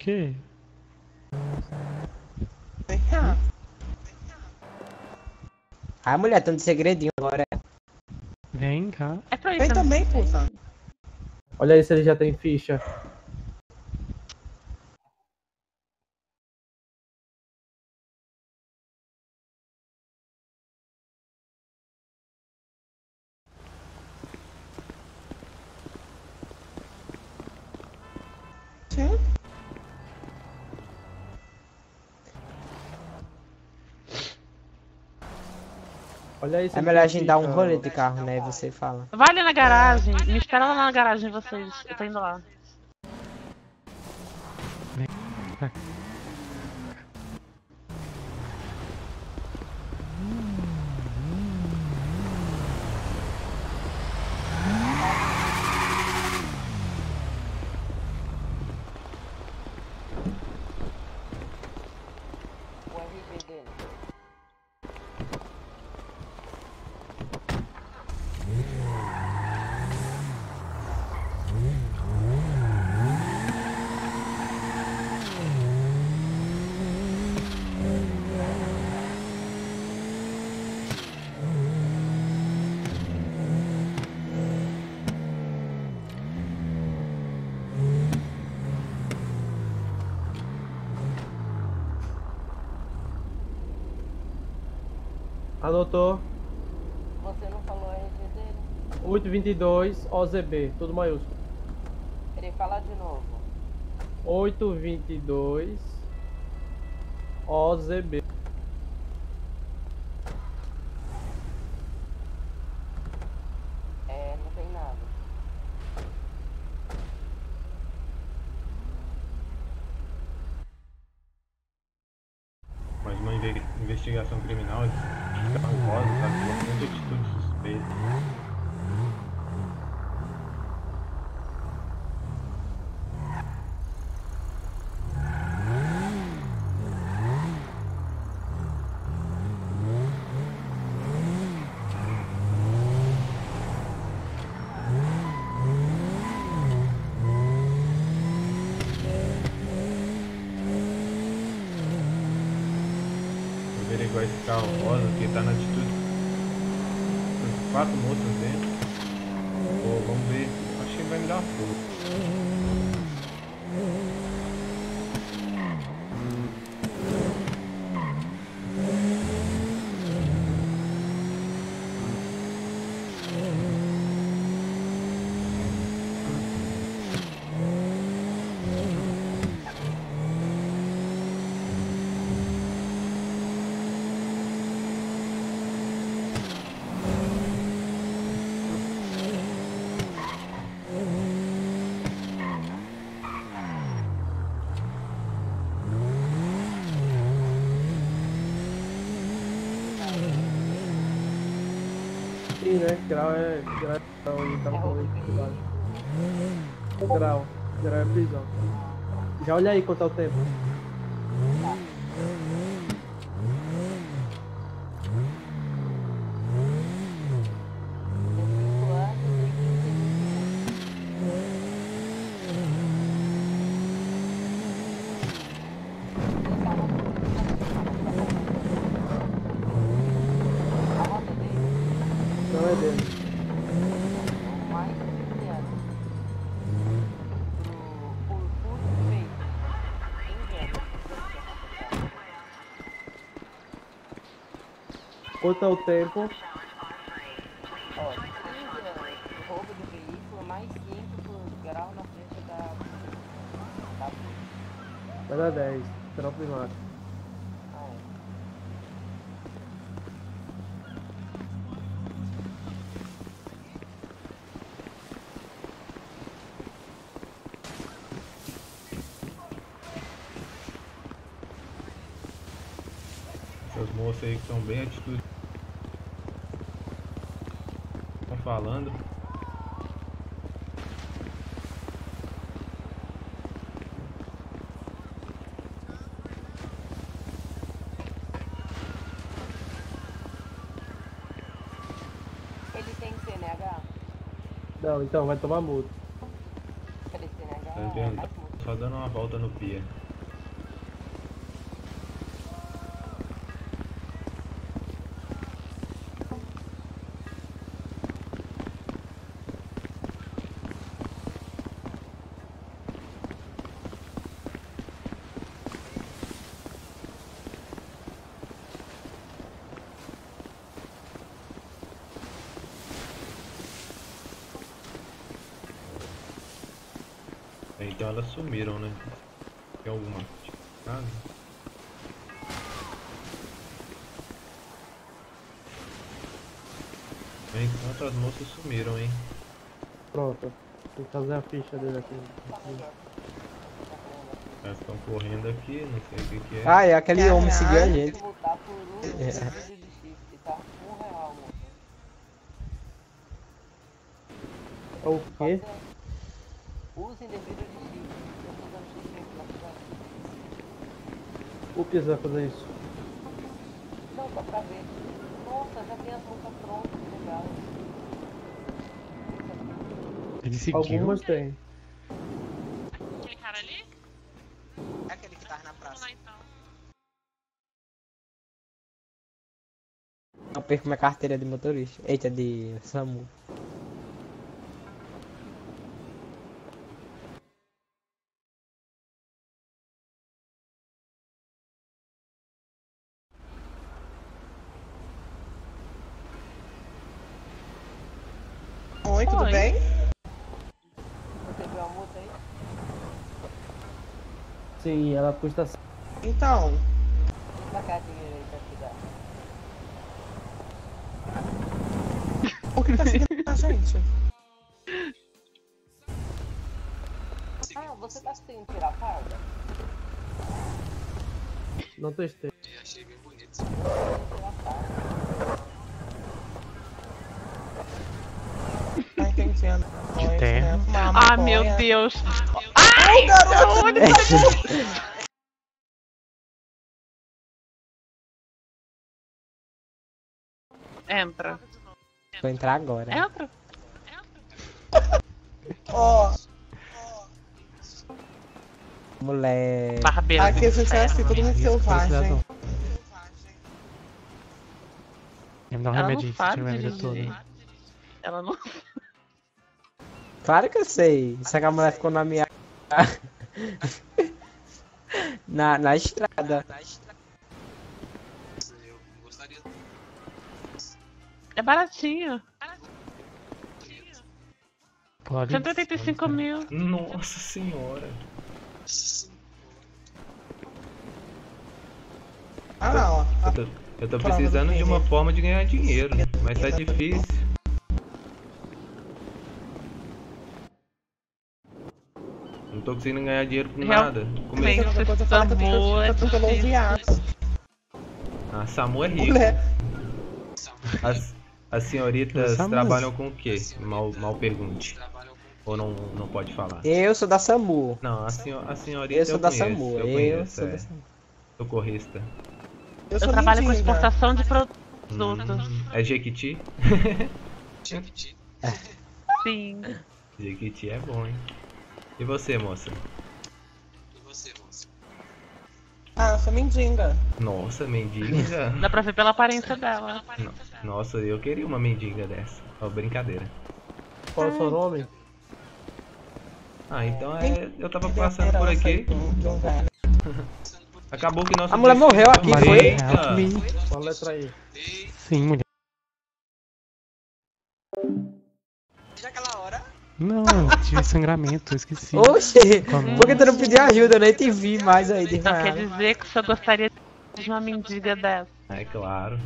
quê? Vem cá. Ai, mulher, tá no segredinho agora. Vem cá. É pra isso. Vem né? também, puta. Olha aí se ele já tem ficha. Sim. Olha aí se É ele melhor a tem gente dar um ficha. rolê de carro, né? E você fala. Vai ali na garagem. Me espera lá na garagem, vocês. Eu tô indo lá. O RG dele. Anotou? Você não falou o RG dele? 822 OZB, tudo maiúsculo. Ele fala de novo. 822 OZB. Não tem nada. Mais uma investigação criminal, esse carro rosa, tá com bastante atitude suspeita. Vou averiguar esse carro rosa que tá na atitude. Tem 4 moças dentro. Pô, vamos ver. Acho que vai me dar fogo. Sim, né? Grau é. Grau é onde tá falando. Grau. Grau é prisão. Já olha aí quanto é o tempo. Não é dele. Mais de 15 anos. Por furto feito. 15 anos. Quanto é o tempo? Ó, 15 anos por roubo de veículo, mais 5 por grau na frente da Vai dar 10. Será o primário. Ah, é. Essas moças aí que são bem atitudes. Estão falando. Ele tem CNH? Não, então vai tomar multa. Ele CNH Tá é vendo? mais multa. Só dando uma volta no pier. Então elas sumiram, né? Tem alguma casa? Enquanto as moças sumiram, hein? Pronto. Tem que fazer a ficha dele aqui. Elas estão correndo aqui, não sei o que que é. Ah, é aquele homem seguiu a gente. Voltar por um indivíduo de chifre, tá? R$1, moça. O quê? Usa indivíduo de chifre. Eu tô dando chifre aqui na cidade. O que você vai fazer isso? Não, só pra ver. Nossa, já tem as moças prontas, que legal. Ele seguiu. Algumas tem. Aquele cara ali? É aquele que tava na praça. Vamos lá então. Eu perco minha carteira de motorista. Eita, de SAMU. Oi, tudo bem? Você viu a multa aí? Sim, ela custa. Então, Vem pra cá dinheiro aí pra te dar. por que tá seguindo a gente? Ah, você tá sem tirar a farda? Não testei. Sem tirar a farda. Não entendendo. De terno. Ah, meu Deus. Ai, garoto! Entra. Vou entrar agora. Entra. Ó, Moleque. Barbeiro. aqui a gente é assim, todo mundo selvagem. Ia me dar um Ela não remédio que sabe tinha minha vida dirigir. toda. Ela não. Claro que eu sei. Só que a mulher ficou na minha. na estrada. É baratinho. Pode. 185 mil. Nossa senhora. Ah, não. Eu tô Prova do precisando de uma crime. forma de ganhar dinheiro, mas tá difícil. Não tô conseguindo ganhar dinheiro com Real- nada. Bem, Começo. Outra coisa fala que eu tenho Samu é que atropelou um viado. A Samu é rico. Mulher. As senhoritas Samu. trabalham com o quê? Mal pergunte. Ou não pode falar? Eu sou da SAMU. Não, a senhorita Eu sou da conheço, SAMU. eu Eu conheço, sou é. da SAMU. Socorrista. Eu Eu sou trabalho com mendiga. exportação de produtos. É Jequiti? Sim. Jequiti é bom, hein? E você, moça? Ah, eu sou mendiga. Nossa, mendiga? Dá pra ver pela aparência dela. Nossa, eu queria uma mendiga dessa. Ó, brincadeira. Qual é o seu nome? Ah, então eu tava passando por aqui. De um velho. Acabou que nosso. A mulher morreu aqui, Eita! foi? Help me. Qual letra aí? Sim, mulher. Já aquela hora? Não, tive sangramento, eu esqueci. Oxê! Como? Por que tu não pediu ajuda? Eu nem te vi mais aí de Então quer raiva. dizer que o senhor gostaria de uma mendiga dessa. É claro.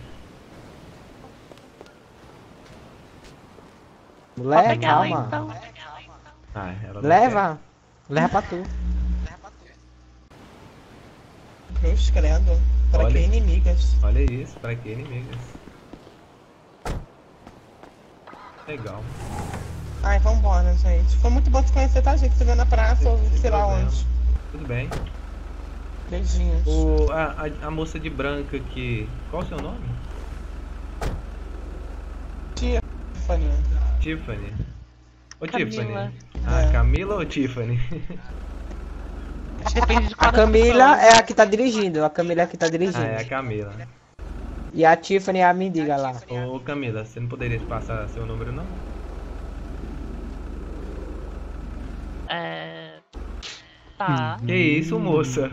Pode Moleque, pegar ela calma. então. Ah, ela não Leva. Leva pra tu. Cruz, credo. Para Olha. que inimigas? quer. Olha isso, pra que inimigas? Legal. Ai, vambora, gente. Foi muito bom te conhecer, tá, gente? Você veio na praça ou sei lá problema. onde. Tudo bem. Beijinhos. A moça de branca aqui. Qual o seu nome? Tiffany. Tiffany. Ô Camila. Tiffany. Ah, Camila ou Tiffany? Depende de A cada Camila pessoa. é a que tá dirigindo. A Camila é a que tá dirigindo. Ah, é a Camila. E a Tiffany é a mendiga lá. Ô Camila, você não poderia passar seu número não? Tá. Que isso, moça?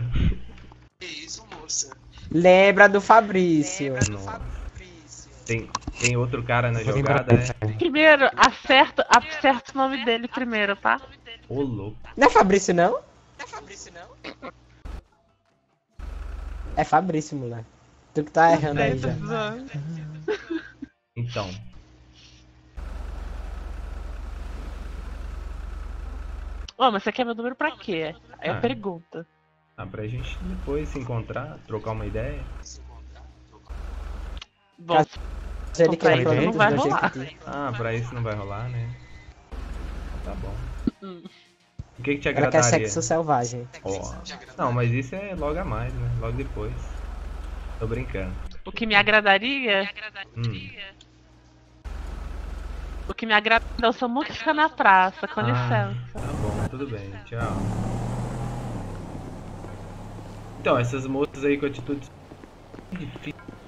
Lembra do Fabrício. Nossa. Tem outro cara na Vou lembrar jogada, dessa. é? Primeiro, acerta o nome dele primeiro, tá? Ô louco. Não é Fabrício, não? É Fabrício, moleque. Tu que tá errando aí já. Então. Ô, mas você quer meu número pra quê? É a Ah. pergunta. Pra gente depois se encontrar, trocar uma ideia. Bom, Se ele quer Não produtos vai da rolar. Jequiti. Pra isso não vai rolar, né? Tá bom. O que te Ela quer agradaria? sexo selvagem. Ó. Não, mas isso é logo a mais, né? Logo depois. Tô brincando. o que me agradaria? O que me agrada é o Samu que fica na praça, com licença. Tá bom, tudo bem. Tchau. Então, essas moças aí com atitudes difíceis.